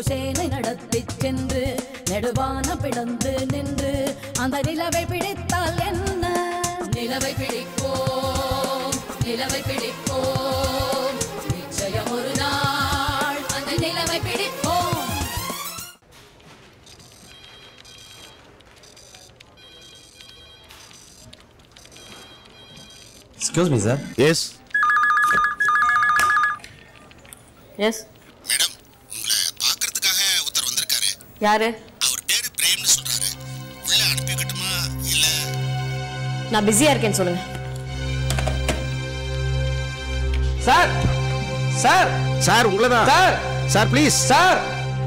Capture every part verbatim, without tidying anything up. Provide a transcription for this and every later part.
சேனை நடத்தி சென்று நெடுவான பிளந்து நின்று அந்த நிலவை பிடித்தால் என்ன? நிலவை பிடிப்போம், நிலவை பிடிப்போம், நிச்சயம் ஒரு நாள் அந்த நிலவை பிடிப்போம். Excuse me, sir. Yes. Yes. Madam, உங்களை பார்க்கிறதுக்காக ஒருத்தர் வந்திருக்காரு. யாரு? அவர் பேரு பிரேம்னு சொல்றாரு. உள்ள அனுப்பி வைக்கட்டுமா இல்ல? நான் பிஸியா இருக்கேன்னு சொல்லுங்க. சார் சார் சார் உங்களை தான். Sir sir please. சார்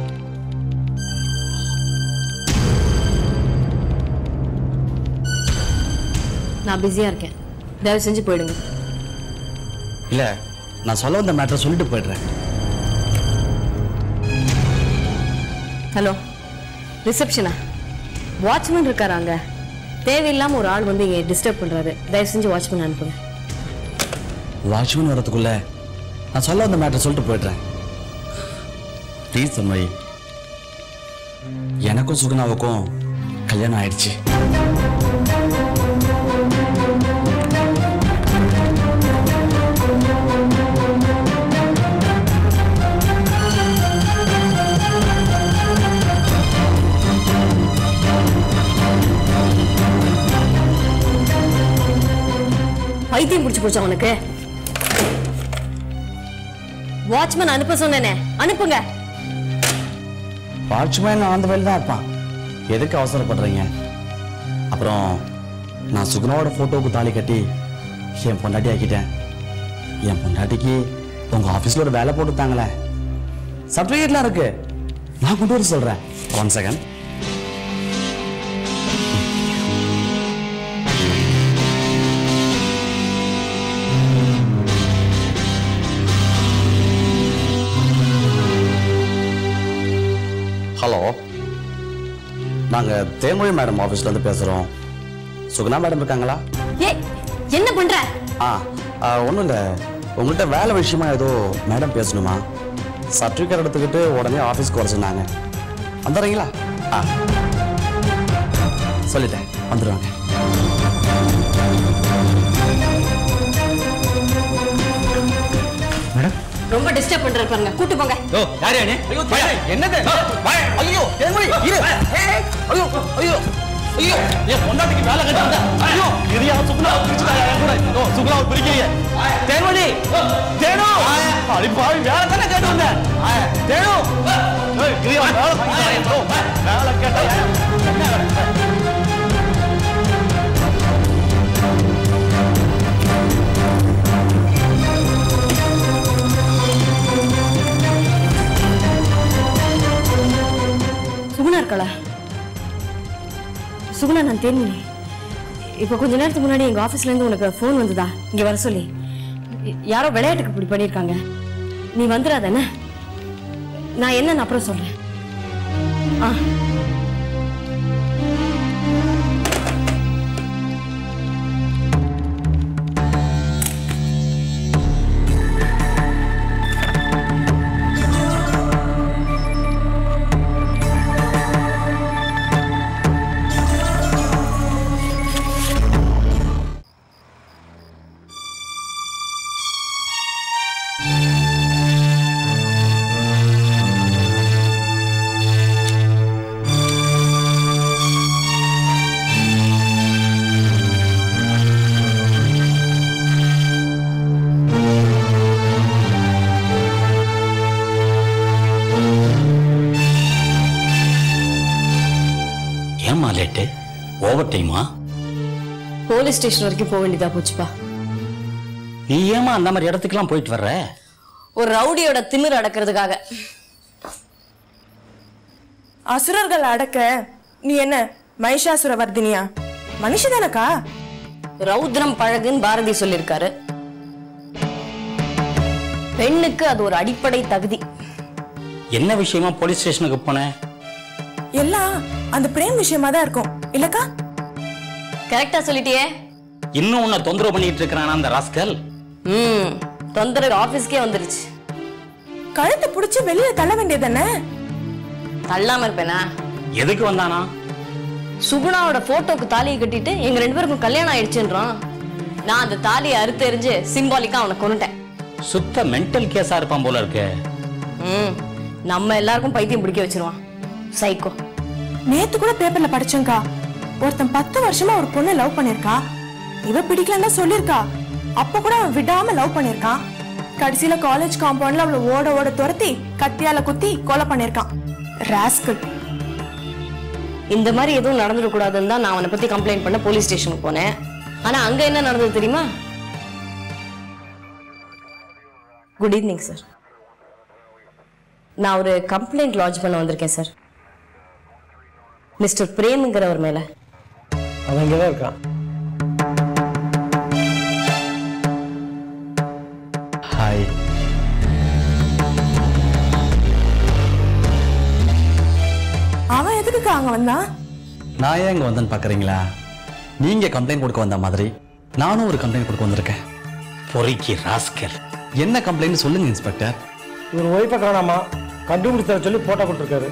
நான் பிஸியா இருக்கேன், தயவு செஞ்சு போயிடுங்க. இல்ல, நான் சொல்ல வந்த மேட்டரை சொல்லிட்டு போயிடுறேன். ஹலோ, ரிசப்ஷனா? வாட்ச்மேன் இருக்காரு அங்க. தேவையில்லாம ஒரு ஆள் வந்து இங்க டிஸ்டர்ப் பண்றாரு. தயவு செஞ்சு வாட்ச்மேன் அனுப்புங்க. வாட்ச்மேன் வரதுக்குள்ள நான் சொல்ல வந்த மேட்டரை சொல்லிட்டு போயிடுறேன். ப்ளீஸ் தன்மயி, எனக்கும் சுகுணாவுக்கும் கல்யாணம் ஆயிடுச்சு. பைத்தியம் பிடிச்சு போச்சா உனக்கு? வாட்ச்மேன் அனுப்ப சொன்னேனே, அனுப்புங்க. வாட்ச்மேன் அந்த வேலை தான் இருப்பான். எதுக்கு அவசரப்படுறீங்க? அப்புறம் நான் சுகுணாவோட போட்டோவுக்கு தாலி கட்டி என் பொண்டாட்டி ஆக்கிட்டேன். என் பொண்டாட்டிக்கு உங்க ஆபீஸ்ல ஒரு வேலை போட்டு தாங்களே, சர்டிபிகேட்லாம் இருக்கு. நான் கொண்டு வர சொல்றேன். One second. ஹலோ, நாங்க தேன்மொழி மேடம் ஆபீஸ்ல இருந்து பேசுறோம். சுகுணா மேடம் இருக்காங்களா? ஏ, என்ன பண்ற? ஆ, ஒன்றும் இல்லை, உங்கள்கிட்ட வேலை விஷயமா ஏதோ மேடம் பேசணுமா? சர்டிஃபிகேட் எடுத்துக்கிட்டு உடனே ஆஃபீஸ்க்கு வர சொன்னாங்க. வந்துடுறீங்களா? ஆ, சொல்லிட்டேன், வந்துடுவாங்க. மேடம், ரொம்ப டிஸ்டர்ப் பண்றாரு பாருங்க, கூட்டி போங்க. ஓ, யார் யாரு? ஐயோ, என்னது? ஐயோ, தேன்மொழி, இரு. ஐயோ, ஐயோ, ஐயோ, என் பொண்டாட்டிக்கு வேலை கட்டி வந்தா. ஐயோ, இரியா சுகுணா பிரிச்சுட்டாங்க என் கூட. ஓ, சுகுணா பிரிக்கிறீங்க. தேன்மொழி, தேனு. அடி பாவி, வேலை தானே கேட்டு வந்தேன். தேனு. ஏய், இரியா வேலை பண்ணிட்டாங்க ப்ரோ. வேலை கேட்டா என்ன வேலை? சுகுணா இருக்கல? சுகுணா, நான் தேன்மொழி. இப்போ கொஞ்ச நேரத்துக்கு முன்னாடி எங்க ஆபீஸ்ல இருந்து உனக்கு போன் வந்ததா இங்க வர சொல்லி? யாரோ விளையாட்டுக்கு இப்படி பண்ணிருக்காங்க. நீ வந்துடாதானே? நான் என்னன்னு அப்புறம் சொல்றேன். ஆ, ஓவர் டைமா? போலீஸ் ஸ்டேஷன் வரைக்கும் போக வேண்டியதா போச்சுப்பா. நீ ஏமா அந்த மாதிரி இடத்துக்குலாம் போயிட்டு வர்ற? ஒரு ரவுடியோட திமிர் அடக்கிறதுக்காக. அசுரர்கள் அடக்க நீ என்ன மகிஷாசுர வர்தினியா? மனுஷதானக்கா? ரௌத்ரம் பழகுன்னு பாரதி சொல்லிருக்காரு. பெண்ணுக்கு அது ஒரு அடிப்படை தகுதி. என்ன விஷயமா போலீஸ் ஸ்டேஷனுக்கு போன? எல்லாம் அந்த பிரேம் விஷயமா தான் இருக்கும் இல்லக்கா? கரெக்டா சொல்லிட்டியே. இன்னும் உன்னை தொந்தரவு பண்ணிட்டு இருக்கானா அந்த ராஸ்கல்? ம், தொந்தரவு ஆபீஸ்க்கே வந்துருச்சு. கழுத்தை புடிச்சு வெளியில தள்ள வேண்டியதானே? தள்ளாம இருப்பேனா? எதுக்கு வந்தானா? சுகுணாவோட போட்டோக்கு தாலியை கட்டிட்டு எங்க ரெண்டு பேருக்கும் கல்யாணம் ஆயிடுச்சுன்றான். நான் அந்த தாலியை அறுத்து எறிஞ்சு சிம்பாலிக்கா அவனை கொன்னுட்டேன். சுத்த மென்டல் கேஸா இருப்பான் போல இருக்கு. ம், நம்ம எல்லாருக்கும் பைத்தியம் பிடிக்க வச்சிருவான். சைக்கோ. நேத்து கூட பேப்பர்ல படிச்சேங்கா, ஒருத்தன் பத்து வருஷமா ஒரு பொண்ணு லவ் பண்ணிருக்கா. இவ பிடிக்கலன்னா சொல்லிருக்கா. அப்ப கூட அவன் விடாம லவ் பண்ணிருக்கான். கடைசியில காலேஜ் காம்பவுண்ட்ல அவளை ஓட ஓட துரத்தி கத்தியால குத்தி கொலை பண்ணிருக்கான். ராஸ்கல். இந்த மாதிரி எதுவும் நடந்துடக்கூடாதுன்னு தான் நான் அவனை பத்தி கம்ப்ளைண்ட் பண்ண போலீஸ் ஸ்டேஷனுக்கு போனேன். ஆனா அங்க என்ன நடந்தது தெரியுமா? Good evening sir. நான் ஒரு கம்ப்ளைண்ட் லாட்ஜ் பண்ண வந்திருக்கேன் சார். மிஸ்டர் பிரேம்ங்கிறவர் மேல. அவன் இங்கதான் இருக்கான். ஹாய். அவன் எதுக்கு அங்க வந்தான்? நான் ஏன் இங்க வந்தேன்னு பாக்குறீங்களா? நீங்க கம்ப்ளைண்ட் கொடுக்க வந்த மாதிரி நானும் ஒரு கம்ப்ளைண்ட் கொடுக்க வந்திருக்கேன். பொறிக்கி ராஸ்கல். என்ன கம்ப்ளைண்ட் சொல்லுங்க இன்ஸ்பெக்டர். இவர் ஒய்ஃபை காணாமா கண்டுபிடிச்ச சொல்லி போட்டோ கொடுத்துருக்காரு.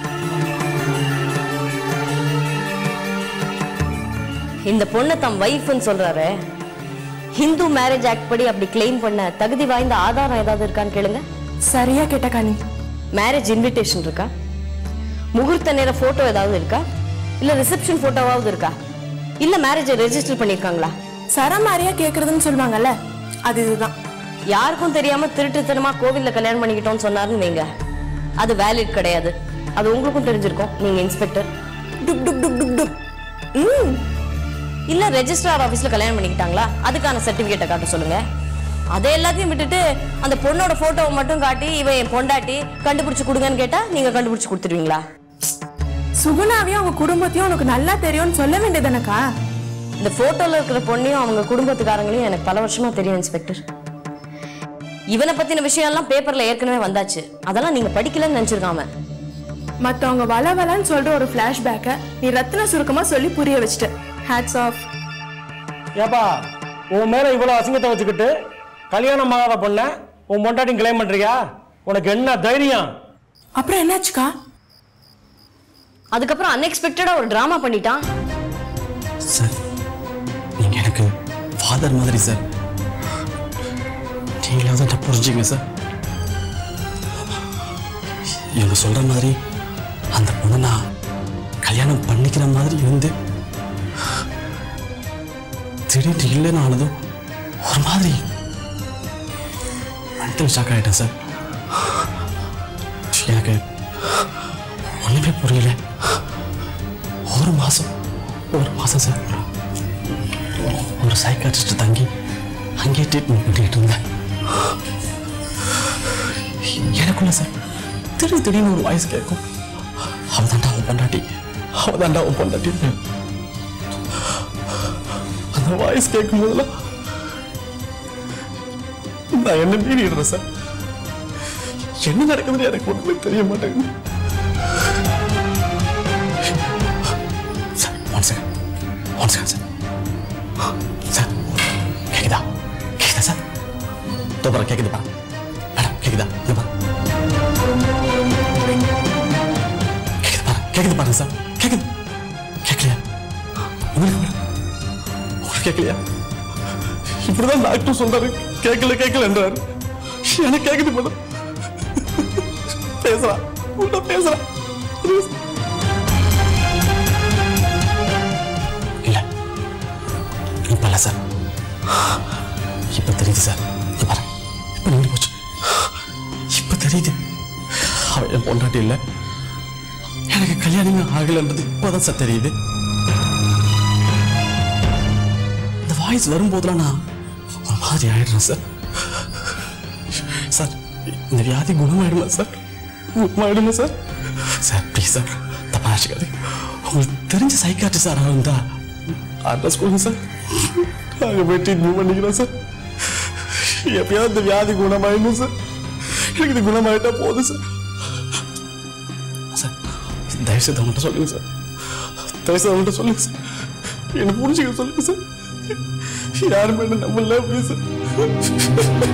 இந்த பொண்ணை தம் வைஃப்னு சொல்றாரு. ஹிந்து மேரேஜ் ஆக்ட் படி அப்படி கிளைம் பண்ண தகுதி வாய்ந்த ஆதாரம் ஏதாவது இருக்கான்னு கேளுங்க. சரியா கேட்ட காணி. மேரேஜ் இன்விடேஷன் இருக்கா? முகூர்த்த நேர போட்டோ ஏதாவது இருக்கா? இல்ல ரிசப்ஷன் போட்டோவாவது இருக்கா? இல்ல மேரேஜை ரெஜிஸ்டர் பண்ணிருக்காங்களா? சரமாரியா கேக்குறதுன்னு சொல்லுவாங்கல்ல, அது இதுதான். யாருக்கும் தெரியாம திருட்டுத்தனமா கோவில்ல கல்யாணம் பண்ணிக்கிட்டோம்னு சொன்னாருன்னு வைங்க, அது வேலிட் கிடையாது. அது உங்களுக்கும் தெரிஞ்சிருக்கும், நீங்க இன்ஸ்பெக்டர். டுப் டுப் டுப் டுப் டுப். ம். இல்ல ரெஜிஸ்ட்ரார் ஆபீஸ்ல கல்யாணம் பண்ணிக்கிட்டாங்களா, அதுக்கான சர்டிபிகேட்டை காட்ட சொல்லுங்க. அதை எல்லாத்தையும் விட்டுட்டு அந்த பொண்ணோட போட்டோவை மட்டும் காட்டி இவன் என் பொண்டாட்டி கண்டுபிடிச்சு கொடுங்கன்னு கேட்டா நீங்க கண்டுபிடிச்சு கொடுத்துருவீங்களா? சுகுணாவையும் அவங்க குடும்பத்தையும் உனக்கு நல்லா தெரியும்னு சொல்ல வேண்டியதுனக்கா. இந்த போட்டோல இருக்கிற பொண்ணையும் அவங்க குடும்பத்துக்காரங்களையும் எனக்கு பல வருஷமா தெரியும் இன்ஸ்பெக்டர். இவனை பத்தின விஷயம் எல்லாம் பேப்பர்ல ஏற்கனவே வந்தாச்சு. அதெல்லாம் நீங்க படிக்கலன்னு நினைச்சிருக்காம. மத்தவங்க வள வளன்னு சொல்ற ஒரு பிளாஷ்பேக்கை நீ ரத்தின சுருக்கமா சொல்லி புரிய வச்சுட்ட. Hats off. ஏப்பா, உன் மேல இவ்வளவு அசிங்கத்தை வச்சுக்கிட்டு கல்யாணம் ஆகாத பொண்ண உன் பொண்டாட்டியும் கிளைம் பண்றியா? உனக்கு என்ன தைரியம்? அப்புறம் என்னாச்சுக்கா? அதுக்கப்புறம் அன்எக்ஸ்பெக்டடா ஒரு டிராமா பண்ணிட்டான். சார், நீங்க எனக்கு ஃபாதர் மாதிரி சார். நீங்களாவது என்ன புரிஞ்சுங்க சார். இவங்க சொல்ற மாதிரி அந்த பொண்ணை நான் கல்யாணம் பண்ணிக்கிற மாதிரி இருந்து திடீர்னு இல்லைன்னு ஆனதும் ஒரு மாதிரி மென்டல் ஷாக் ஆயிட்டேன் சார். எனக்கு ஒண்ணுமே புரியல. ஒரு மாசம் ஒரு மாசம் சார் ஒரு சைக்காட்ரிஸ்ட் தங்கி அங்கேயே ட்ரீட்மெண்ட் பண்ணிக்கிட்டு இருந்தேன். எனக்குள்ள சார் திடீர் திடீர்னு ஒரு வாய்ஸ் கேட்கும், அவதாண்டா அவன் பொண்டாட்டி, அவதாண்டா அவன் பொண்டாட்டி. அந்த வாய்ஸ் கேட்கும் போதெல்லாம் நான் என்ன மீறிடுறேன் சார். என்ன நடக்குதுன்னு எனக்கு ஒண்ணுமே தெரிய மாட்டேங்குது sir. One second one second sir. Sir கேக்குதா? கேக்குதா சார்? தோப்பற கேக்குதுப்பா மேடம், கேக்குதா? கேக்குது பாரு, கேக்குது பாருங்க சார். கேக்குது கேட்கலையா? உங்களுக்கு உங்களுக்கு கேட்கலையா? இப்படிதான் டாக்டர் சொல்றாரு, கேட்கல கேட்கலன்றாரு. எனக்கு கேக்குது மேடம். பேசுறா உள்ள பேசுறா. இல்ல இப்ப இல்ல சார், இப்ப தெரியுது சார். இப்ப பாரு, இப்ப நின்று போச்சு. இப்ப தெரியுது அவன் என் பொண்டாட்டி இல்ல, எனக்கு கல்யாணமே ஆகலன்றது இப்பதான் சார் தெரியுது. இந்த வாய்ஸ் வரும்போதெல்லாம் நான் ஒரு மாதிரி ஆயிடுறேன் சார். சார் இந்த வியாதி குணமாயிடுமா சார்? குணமாயிடுமா சார்? சார் ப்ளீஸ் சார், தப்பா நினைச்சுக்காது. உங்களுக்கு தெரிஞ்ச சைக்காட்ரி சார் இருந்தா அட்ரஸ் கொடுங்க சார், நாங்கள் போய் ட்ரீட்மெண்ட் பண்ணிக்கிறோம் சார். எப்பயாவது இந்த வியாதி குணமாயிடும் சார். எனக்கு இது குணமாயிட்டா போதும் சார். சார் தயவுசெய்து அவங்கள்ட்ட சொல்லுங்க சார், தயவுசெய்து அவங்கள்ட்ட சொல்லுங்க சார், என்னை புரிஞ்சுக்க சொல்லுங்க சார். யாருமே என்ன நம்மள ப்ளீஸ் சார்.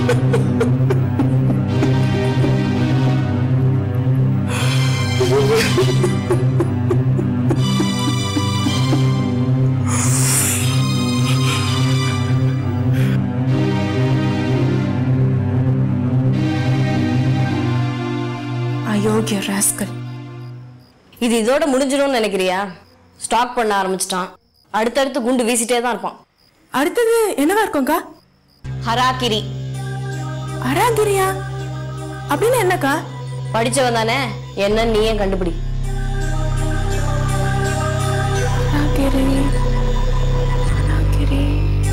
Oh, அயோக்கிய ராஸ்கல். இது இதோட முடிஞ்சிடும்னு நினைக்கிறியா? ஸ்டாக் பண்ண ஆரம்பிச்சிட்டான். அடுத்தடுத்து குண்டு வீசிட்டே தான் இருப்பான். அடுத்தது என்னவா இருக்கும்க்கா? ஹராக்கிரி. ஹராக்கிரியா அப்படின்னு என்னக்கா? படிச்சவன் தானே, என்ன நீயே கண்டுபிடி. ஹராக்கிரி ஹராக்கிரி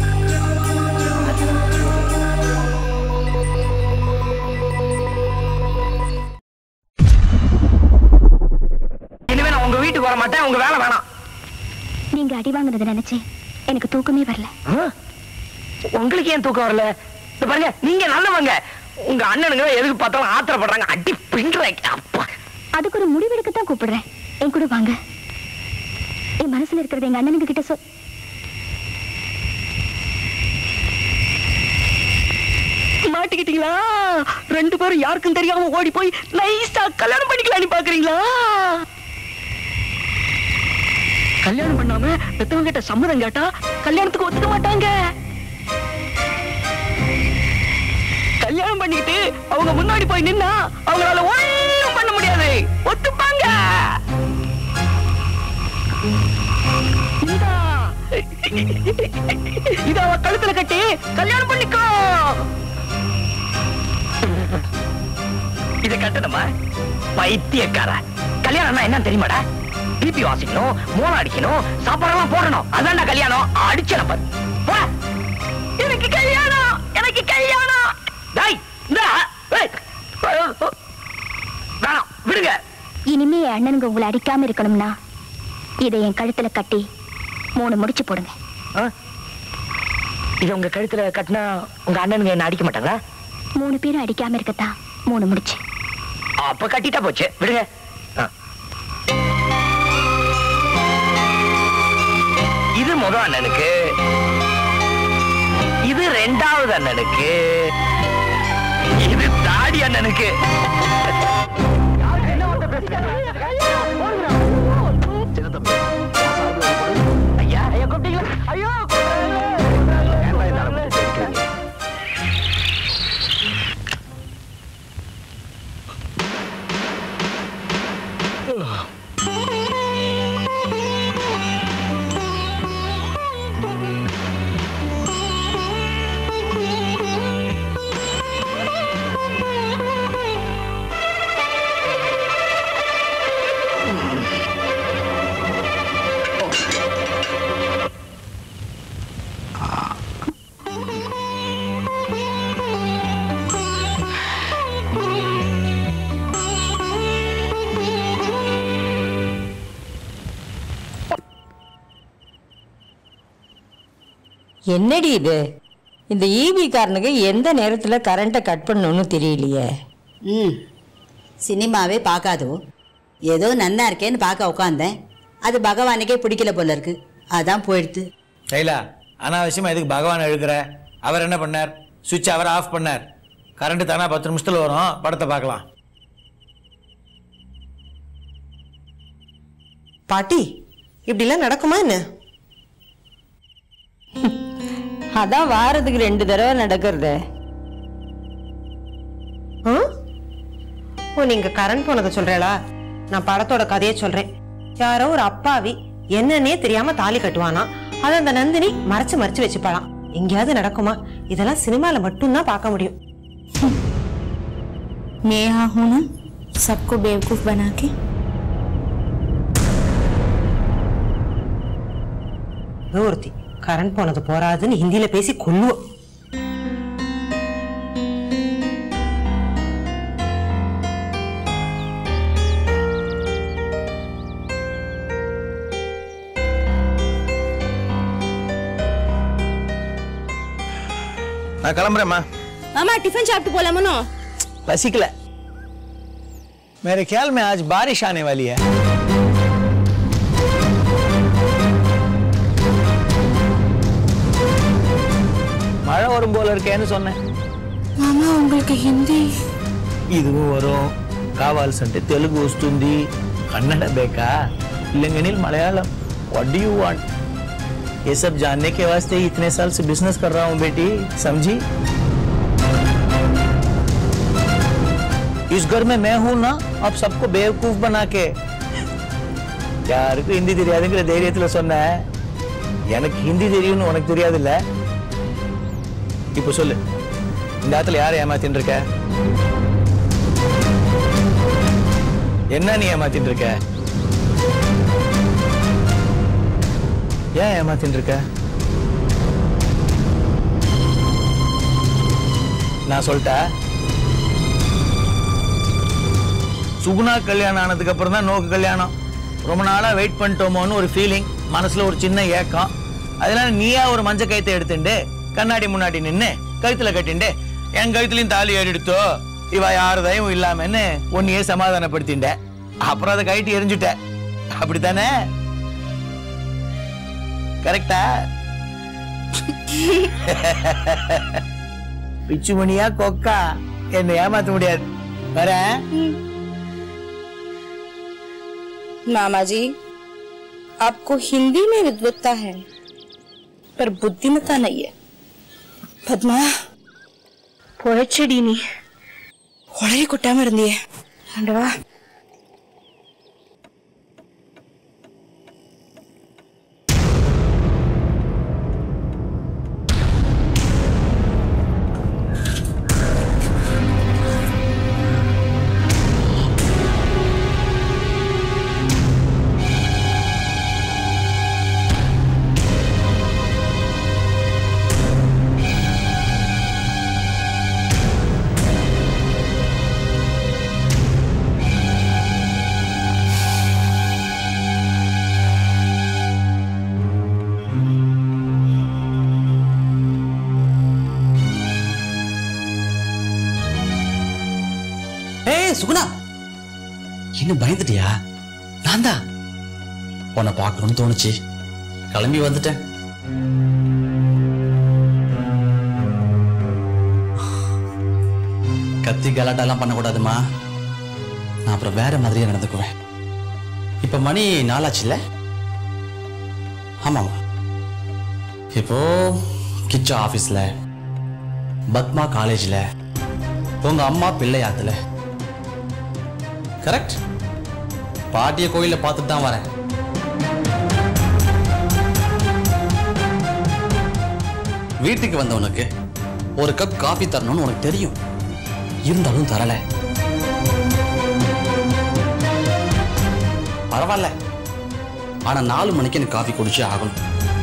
இனிமே நான் உங்க வீட்டுக்கு வர மாட்டேன். உங்க வேலை வேணாம். நீங்க அடி வாங்குறத நினைச்சு எனக்கு தூக்கமே வரல. உங்களுக்கு ஏன் தூக்கம் வரல? பாருங்க, நீங்க நல்லவங்க. உங்க அண்ணனுங்க எதுக்கு பார்த்தாலும் ஆத்திரப்படுறாங்க. அடி பின்றாங்க. அப்பா, அதுக்கு ஒரு முடிவெடுக்கத்தான் கூப்பிடுறேன். என் கூட வாங்க. என் மனசுல இருக்கிறது எங்க அண்ணனுங்க கிட்ட சொல். மாட்டிக்கிட்டீங்களா? ரெண்டு பேரும் யாருக்கும் தெரியாம ஓடி போய் நைஸா கல்யாணம் பண்ணிக்கலாம்னு பாக்குறீங்களா? கல்யாணம் பண்ணாம பெத்தவங்க கிட்ட சம்மதம் கேட்டா கல்யாணத்துக்கு ஒத்துக்க மாட்டாங்க. கல்யாணம் பண்ணிக்கிட்டு அவங்க முன்னாடி போய் நின்னா அவங்களால ஒண்ணும் பண்ண முடியாது. ஒத்துப்பாங்க. இத அவ கழுத்துல கட்டி கல்யாணம் பண்ணிக்கோ. இத கட்டணுமா? பைத்தியக்கார. கல்யாணம்னா என்ன தெரியுமாடா? பிபி வாசிக்கணும், மோளம் அடிக்கணும், சாப்பாடெல்லாம் போடணும். அதான்டா கல்யாணம். அடிச்ச நம்பர். எனக்கு கல்யாணம், எனக்கு கல்யாணம். டேய், இந்தா. வேணாம், விடுங்க. இனிமே என் அண்ணனுங்க உங்களை அடிக்காம இருக்கணும்னா இதை என் கழுத்துல கட்டி மூணு முடிச்சு போடுங்க. இது உங்க கழுத்துல கட்டினா உங்க அண்ணனுங்க என்ன அடிக்க மாட்டாங்க? மூணு பேரும் அடிக்காம இருக்கத்தான் மூணு முடிச்சு. அப்ப கட்டிட்டா போச்சு, விடுங்க. இது முதல் அண்ணனுக்கு, இது ரெண்டாவது அண்ணனுக்கு, இது தாடி அண்ணனுக்கு. ஐயா, ஐயா கூப்பிட்டீங்களா? ஐயோ, என்னடி இது? இந்த ஈபி காரனுக்கு எந்த நேரத்தில் கரண்ட்டை கட் பண்ணணும்னு தெரியலையே. ம் சினிமாவே பார்க்காதோ, ஏதோ நன்னா இருக்கேன்னு பார்க்க உட்காந்தேன். அது பகவானுக்கே பிடிக்கல போல இருக்கு, அதான் போயிடுத்து. கைலா, அனாவசியமாக எதுக்கு பகவான் எழுக்கிற? அவர் என்ன பண்ணார்? சுவிட்ச் அவர் ஆஃப் பண்ணார். கரண்ட் தானே பத்து நிமிஷத்தில் வரும், படத்தை பார்க்கலாம். பாட்டி, இப்படிலாம் நடக்குமா என்ன? அதான் வாரத்துக்கு ரெண்டு தடவை நடக்கிறது. ஓ, நீங்க கரண்ட் போனதை சொல்றீங்களா? நான் படத்தோட கதையை சொல்றேன். யாரோ ஒரு அப்பாவி என்னன்னே தெரியாம தாலி கட்டுவானா, அதை அந்த நந்தினி மறைச்சு மறைச்சு வச்சுப்பாளாம். எங்கேயாவது நடக்குமா? இதெல்லாம் சினிமால மட்டும்தான் பார்க்க முடியும். मैं यहाँ हूं ना सबको बेवकूफ बना के. ஒருத்தி கரண்ட் போனது போறாதுன்னு ஹிந்தியில பேசி கொல்லுவோம். நான் கிளம்புறேம்மா. மாமா டிஃபன் சாப்பிட்டு போலாமோ? பசிக்கல. मेरे ख्याल में आज बारिश आने वाली है. மழை வரும் போல இருக்கேன்னு சொன்னேன். மாமா உங்களுக்கு ஹிந்தி இதுவும் வரும், కావాల్సంటే తెలుగు వస్తుంది, कन्नड़ बेका लिंगनिल Malayalam what do you want ये सब जानने के वास्ते इतने साल से बिजनेस कर रहा हूं बेटी समझी इस घर में मैं हूं ना अब सबको बेवकूफ बना के யாருக்கு ஹிந்தி தெரியாதுங்கிற தைரியத்துல சொன்னேன் எனக்கு ஹிந்தி தெரியும்னு உனக்கு தெரியாது இல்ல இப்போ சொல்லு இந்த ஆத்துல யாரை ஏமாத்திட்டு இருக்க என்ன நீ ஏமாத்திட்டு இருக்க ஏன் ஏமாத்திட்டு இருக்க நான் சொல்லிட்டேன் சுகுணா கல்யாணம் ஆனதுக்கு அப்புறம் தான் நோக்கு கல்யாணம் ரொம்ப நாளா வெயிட் பண்ணிட்டோமோன்னு ஒரு ஃபீலிங் மனசுல ஒரு சின்ன ஏக்கம் அதனால நீயா ஒரு மஞ்ச கயித்தை எடுத்துட்டு கண்ணாடி முன்னாடி நின்னு கழுத்துல கட்டிண்டு என் கழுத்துலயும் தாலி ஏறிடுத்தோ இவ யாரதையும் இல்லாமன்னு உன்னையே சமாதானப்படுத்திண்ட அப்புறம் அதை கயிட்டு எரிஞ்சுட்ட அப்படித்தானே கரெக்டா பிச்சுமணியா கொக்கா என்ன ஏமாத்த முடியாது வரேன் मामा जी आपको हिंदी में विद्वत्ता है पर बुद्धिमत्ता नहीं है पद्मा पोएचडी नी വളരെ കുട്ടാമരുന്നിയേ ആണ്ടവാ சுகுணா என்ன பயந்துட்டியா நான் தான் உன்னை பார்க்கணும்னு தோணுச்சு கிளம்பி வந்துட்டேன் கத்தி கலாட்டெல்லாம் பண்ணக்கூடாதுமா நான் அப்புறம் வேற மாதிரியே நடந்துக்குவேன் இப்ப மணி நாலாச்சுல்ல ஆமாமா இப்போ கிச்சா ஆபீஸ்ல பத்மா காலேஜ்ல உங்க அம்மா பிள்ளையாத்துல கரெக்ட் பாட்டிய கோயில பார்த்துட்டு தான் வரேன் வீட்டுக்கு வந்த உனக்கு ஒரு கப் காஃபி தரணும்னு உனக்கு தெரியும் இருந்தாலும் தரல பரவாயில்ல ஆனா நாலு மணிக்கு எனக்கு காஃபி குடிச்சே ஆகணும்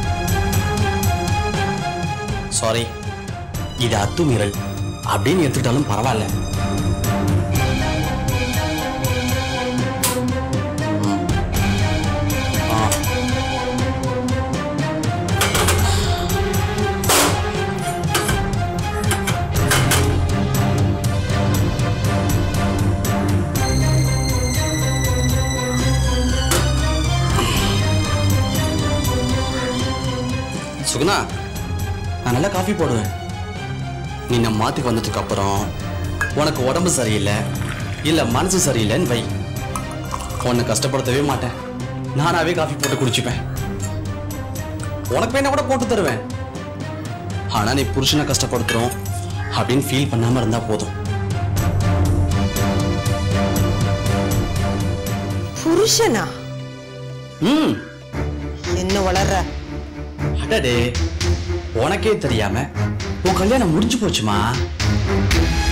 சாரி இது அத்துமீறல் அப்படின்னு எடுத்துக்கிட்டாலும் பரவாயில்ல சுகுணா நான் நல்லா காஃபி போடுவேன் நீ நம்ம மாத்துக்கு வந்ததுக்கு அப்புறம் உனக்கு உடம்பு சரியில்லை இல்ல மனசு சரியில்லைன்னு வை உன்னை கஷ்டப்படுத்தவே மாட்டேன் நானாவே காஃபி போட்டு குடிச்சுப்பேன் உனக்கு வேணா கூட போட்டு தருவேன் ஆனா நீ புருஷனை கஷ்டப்படுத்துறோம் அப்படின்னு ஃபீல் பண்ணாம இருந்தா போதும் புருஷனா ம் என்ன வளர்ற அடடே உனக்கே தெரியாம உன் கல்யாணம் முடிஞ்சு போச்சுமா